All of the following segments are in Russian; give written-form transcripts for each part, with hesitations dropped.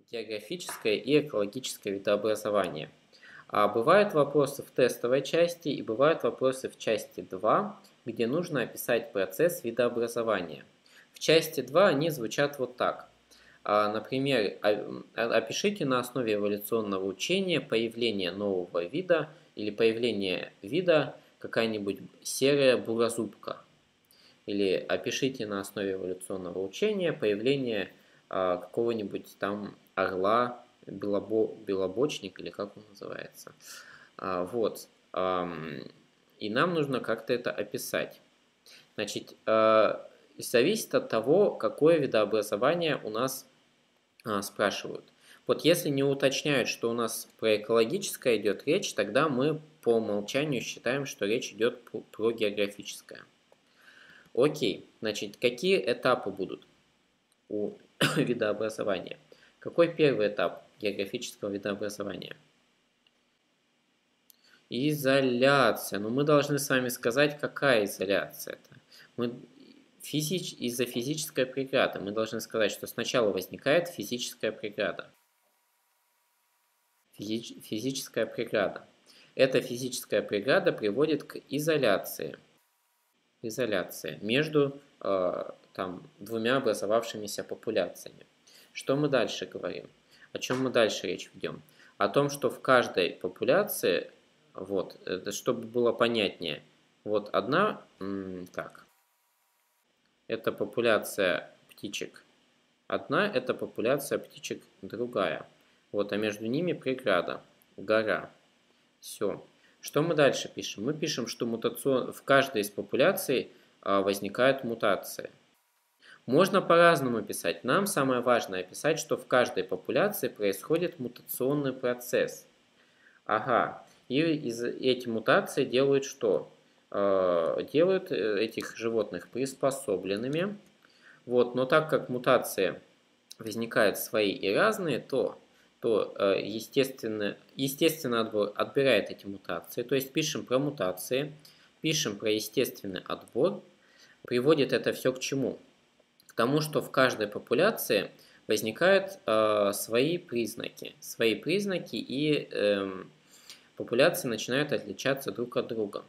географическое и экологическое видообразование. А бывают вопросы в тестовой части и бывают вопросы в части 2, где нужно описать процесс видообразования. В части 2 они звучат вот так. Например, опишите на основе эволюционного учения появление нового вида или появление вида какая-нибудь серая бурозубка. Или опишите на основе эволюционного учения появление какого-нибудь там орла, белобочник, или как он называется. Вот. И нам нужно как-то это описать. Значит, зависит от того, какое видообразование у нас спрашивают. Вот если не уточняют, что у нас про экологическое идет речь, тогда мы по умолчанию считаем, что речь идет про географическое. Окей, значит, какие этапы будут у видообразования? Какой первый этап географического видообразования? Изоляция. Но мы должны с вами сказать, какая изоляция это. Из-за физической преграды. Мы должны сказать, что сначала возникает физическая преграда. Физическая преграда. Эта физическая преграда приводит к изоляции. Изоляция между двумя образовавшимися популяциями. Что мы дальше говорим? О чем мы дальше речь ведем? О том, что в каждой популяции, вот, чтобы было понятнее, вот одна, это популяция птичек одна, это популяция птичек другая. Вот, а между ними преграда, гора. Все. Что мы дальше пишем? Мы пишем, что в каждой из популяций возникают мутации. Можно по-разному писать. Нам самое важное писать, что в каждой популяции происходит мутационный процесс. Ага. И эти мутации делают что? Делают этих животных приспособленными. Вот. Но так как мутации возникают свои и разные, то естественно отбор отбирает эти мутации. То есть пишем про мутации, пишем про естественный отбор. Приводит это все к чему? К тому, что в каждой популяции возникают свои признаки. И популяции начинают отличаться друг от друга.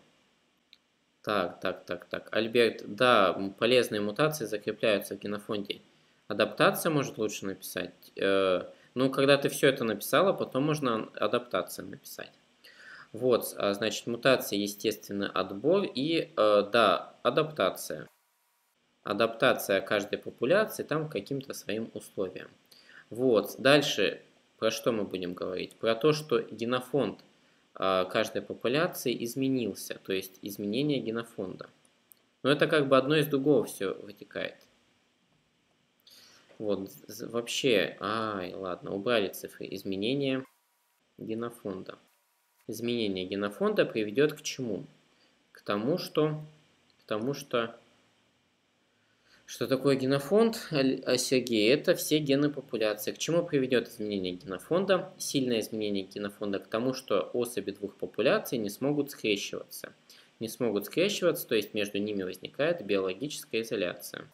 Так. Альберт, да, полезные мутации закрепляются в генофонде. Адаптация может лучше написать. Ну, когда ты все это написала, потом можно адаптацию написать. Вот, значит, мутация, естественный отбор и, да, адаптация. Адаптация каждой популяции там к каким-то своим условиям. Вот, дальше про что мы будем говорить? Про то, что генофонд каждой популяции изменился, то есть изменение генофонда. Но это как бы одно из другого все вытекает. Вот, вообще, ладно, убрали цифры. Изменение генофонда. Изменение генофонда приведет к чему? К тому, что такое генофонд, Сергей? Это все гены популяции. К чему приведет изменение генофонда? Сильное изменение генофонда к тому, что особи двух популяций не смогут скрещиваться. Не смогут скрещиваться, то есть между ними возникает биологическая изоляция.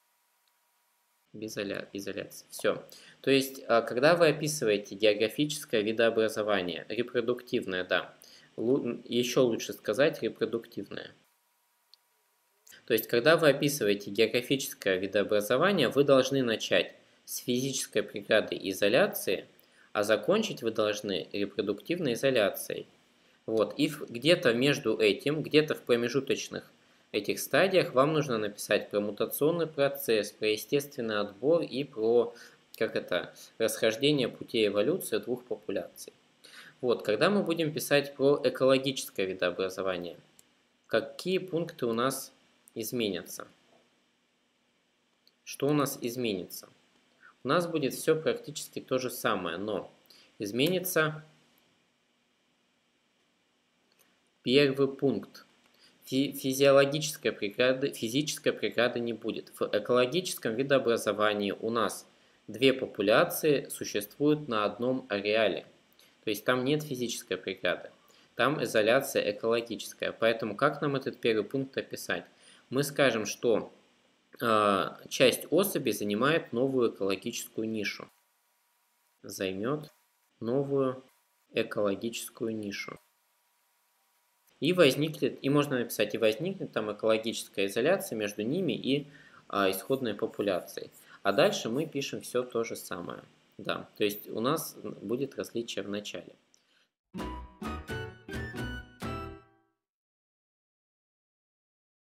Изоляция. Все. То есть, когда вы описываете географическое видообразование, репродуктивное, да, еще лучше сказать репродуктивное. То есть, когда вы описываете географическое видообразование, вы должны начать с физической преграды изоляции, а закончить вы должны репродуктивной изоляцией. Вот. И где-то между этим, где-то в промежуточных этих стадиях вам нужно написать про мутационный процесс, про естественный отбор и про расхождение путей эволюции двух популяций. Вот, когда мы будем писать про экологическое видообразование, какие пункты у нас изменятся? Что у нас изменится? У нас будет все практически то же самое, но изменится первый пункт. Физической преграды не будет. В экологическом видообразовании у нас две популяции существуют на одном ареале. То есть там нет физической преграды. Там изоляция экологическая. Поэтому как нам этот первый пункт описать? Мы скажем, что часть особей занимает новую экологическую нишу. займет новую экологическую нишу. И возникнет, и можно написать, и возникнет там экологическая изоляция между ними и исходной популяцией. А дальше мы пишем все то же самое. Да, то есть у нас будет различие в начале.